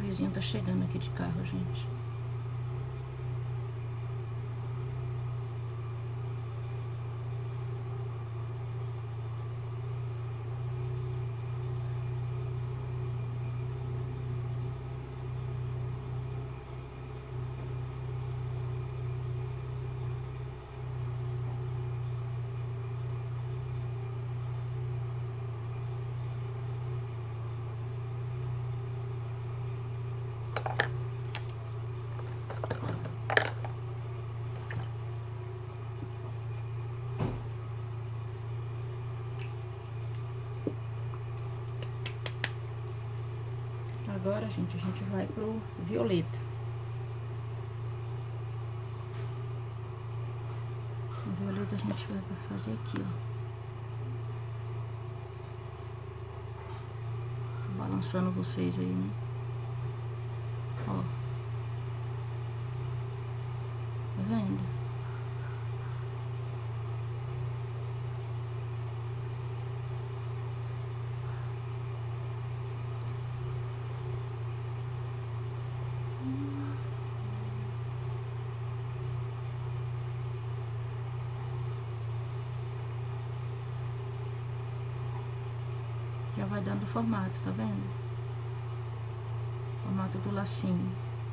vizinho tá chegando aqui de carro, gente. Agora, gente, a gente vai pro violeta. O violeta a gente vai fazer aqui, ó. Tô balançando vocês aí, né? Ó. Tá vendo? Já vai dando formato, tá vendo? Formato do lacinho.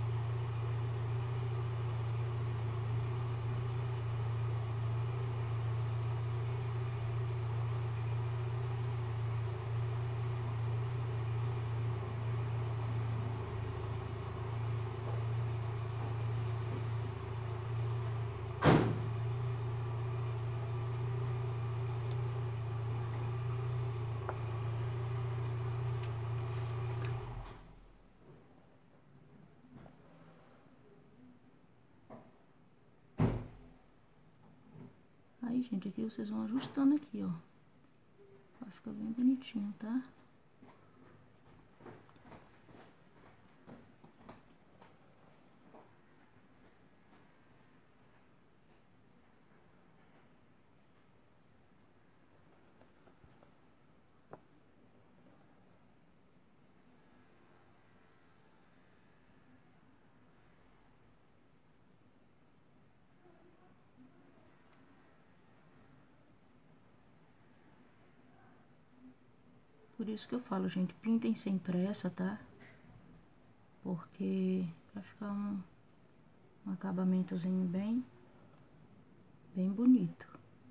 Aí, gente, aqui vocês vão ajustando aqui, ó. Vai ficar bem bonitinho, tá? Por isso que eu falo, gente, pintem sem pressa, tá? Porque vai ficar um acabamentozinho bem bonito.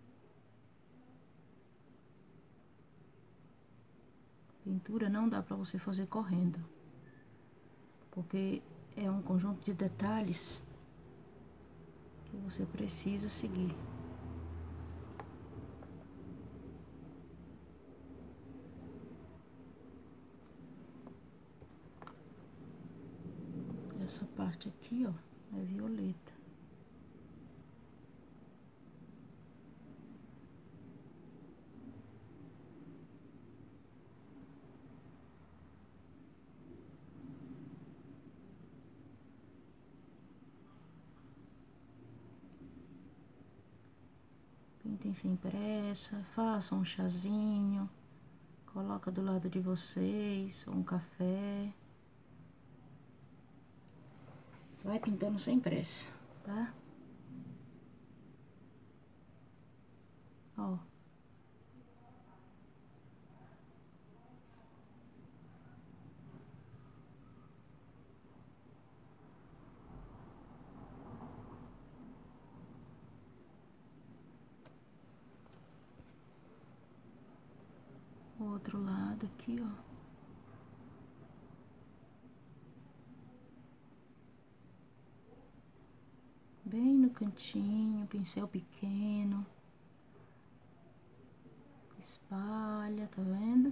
Pintura não dá pra você fazer correndo, porque é um conjunto de detalhes que você precisa seguir. Essa parte aqui, ó, é violeta. Pintem sem pressa, façam um chazinho, coloca do lado de vocês, um café. Vai pintando sem pressa, tá? Ó. O outro lado aqui, ó. Bem no cantinho, pincel pequeno. Espalha, tá vendo?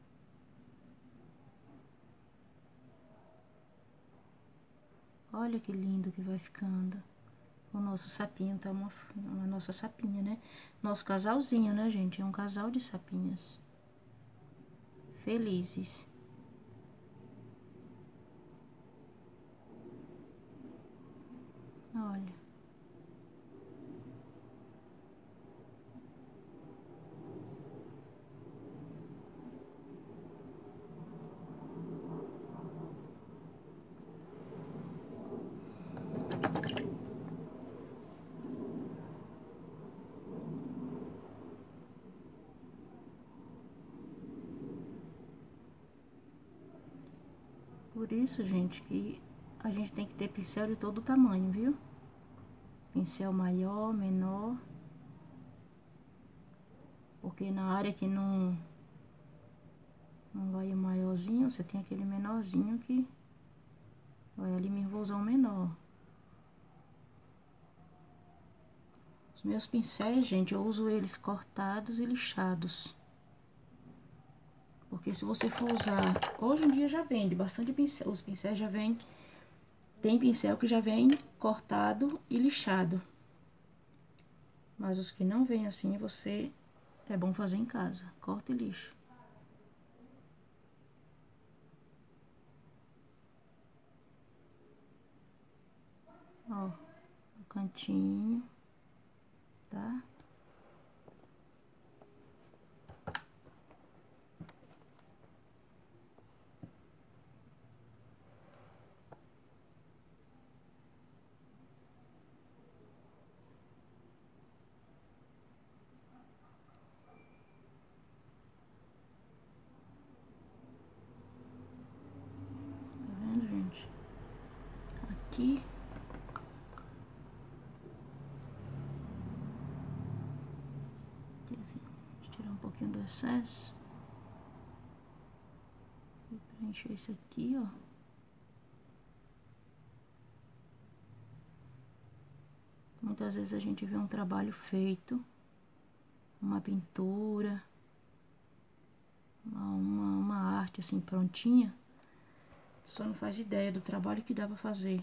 Olha que lindo que vai ficando. O nosso sapinho tá uma nossa sapinha, né? Nosso casalzinho, né, gente? É um casal de sapinhos. Felizes. Olha. Por isso, gente, que a gente tem que ter pincel de todo tamanho, viu? Pincel maior, menor. Porque na área que não vai o maiorzinho, você tem aquele menorzinho que vai ali mesmo, vou usar um menor. Os meus pincéis, gente, eu uso eles cortados e lixados. Porque se você for usar... Hoje em dia já vende bastante pincel. Os pincéis já vêm... Tem pincel que já vem cortado e lixado. Mas os que não vêm assim, você... É bom fazer em casa. Corta e lixo. Ó, no cantinho, tá? Tá vendo, gente? Aqui. Aqui assim, deixa eu tirar um pouquinho do excesso. E preencher esse aqui, ó. Muitas vezes a gente vê um trabalho feito, uma pintura, uma arte assim prontinha, só não faz ideia do trabalho que dá pra fazer.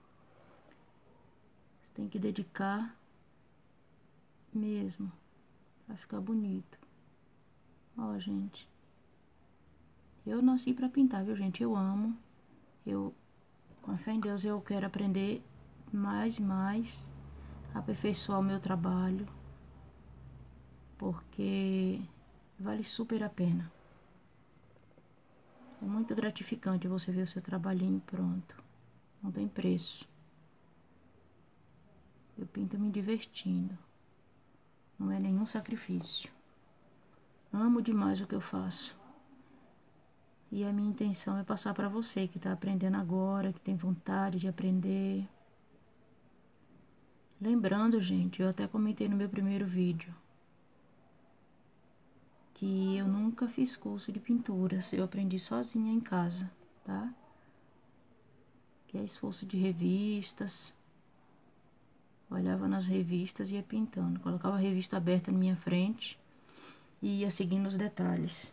Você tem que dedicar mesmo pra ficar bonito. Ó, gente, eu nasci pra pintar, viu, gente? Eu amo, com a fé em Deus, eu quero aprender mais e mais, aperfeiçoar o meu trabalho, porque vale super a pena. É muito gratificante você ver o seu trabalhinho pronto. Não tem preço. Eu pinto me divertindo. Não é nenhum sacrifício. Amo demais o que eu faço. E a minha intenção é passar para você que está aprendendo agora, que tem vontade de aprender. Lembrando, gente, eu até comentei no meu primeiro vídeo que eu nunca fiz curso de pinturas. Eu aprendi sozinha em casa, tá? Que é esforço de revistas. Olhava nas revistas e ia pintando. Colocava a revista aberta na minha frente e ia seguindo os detalhes.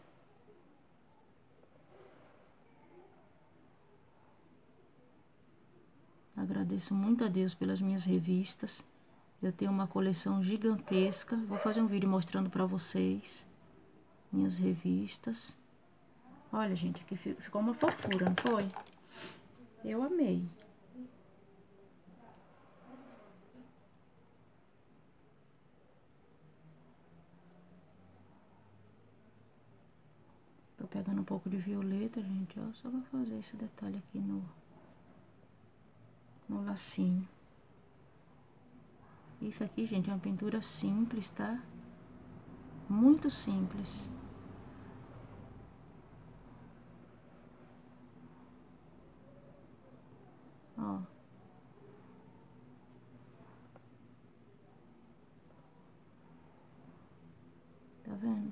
Agradeço muito a Deus pelas minhas revistas. Eu tenho uma coleção gigantesca. Vou fazer um vídeo mostrando pra vocês minhas revistas. Olha, gente, aqui ficou uma fofura, não foi? Eu amei. Tô pegando um pouco de violeta, gente, ó. Só vou fazer esse detalhe aqui no lacinho. Isso aqui, gente, é uma pintura simples, tá? Muito simples. Ó. Tá vendo?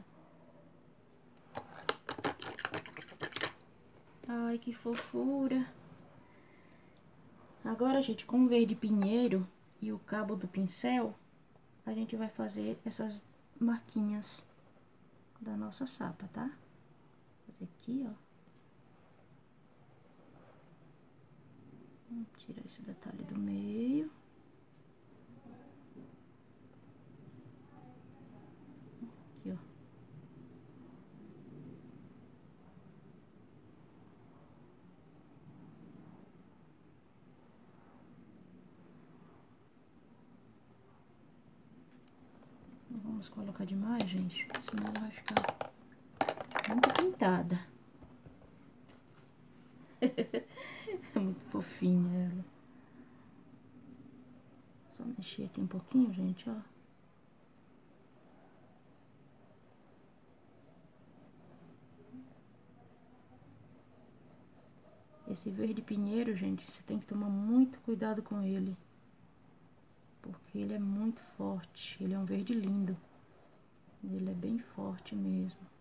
Ai, que fofura. Agora, gente, com o verde pinheiro e o cabo do pincel, a gente vai fazer essas marquinhas da nossa sapa, tá? Vou fazer aqui, ó. Vamos tirar esse detalhe do meio. Aqui, ó. Não vamos colocar demais, gente, porque senão ela vai ficar muito pintada. É muito fofinha ela. Só mexer aqui um pouquinho, gente, ó. Esse verde pinheiro, gente, você tem que tomar muito cuidado com ele. Porque ele é muito forte. Ele é um verde lindo. Ele é bem forte mesmo.